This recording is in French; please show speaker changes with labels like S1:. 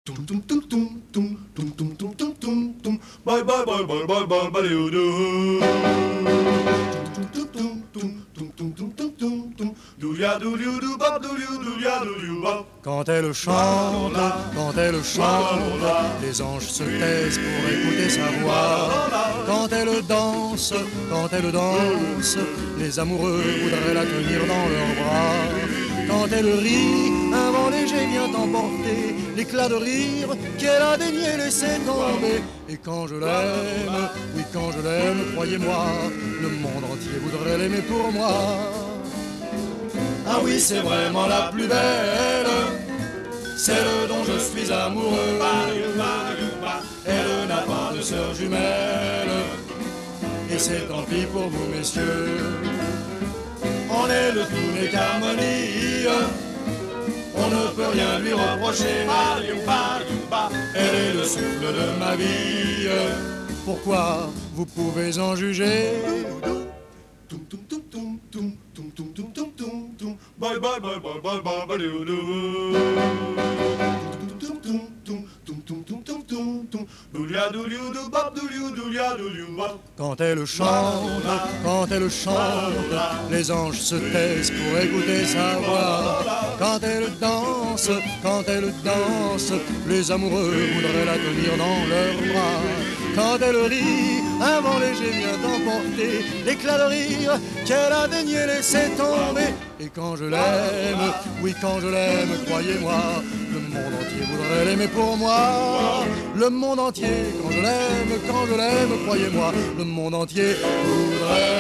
S1: Bye bye bye bye bye bye bye do.
S2: Quand elle chante, les anges se taisent pour écouter sa voix. Quand elle danse, les amoureux voudraient la tenir dans leurs bras. Quand elle rit, un vent léger vient emporter l'éclat de rire qu'elle a daigné laisser tomber. Et quand je l'aime, oui quand je l'aime, croyez-moi, le monde entier voudrait l'aimer pour moi. Ah oui, c'est vraiment la plus belle, celle dont je suis amoureux. Elle n'a pas de sœur jumelle, et c'est tant pis pour vous, messieurs. En elle, tout n'est qu'harmonie, on ne peut rien lui reprocher. Elle est le souffle de ma vie, pourquoi vous pouvez en juger?
S1: Bye bye bye bye bye bye bye do.
S2: Quand elle chante, les anges se taisent pour écouter sa voix. Quand elle danse, les amoureux voudraient la tenir dans leurs bras. Quand elle rit, un vent léger vient emporter l'éclat de rire qu'elle a daigné laisser tomber. Et quand je l'aime, oui quand je l'aime, croyez-moi, le monde entier voudrait l'aimer pour moi. Le monde entier, quand je l'aime, croyez-moi, le monde entier voudrait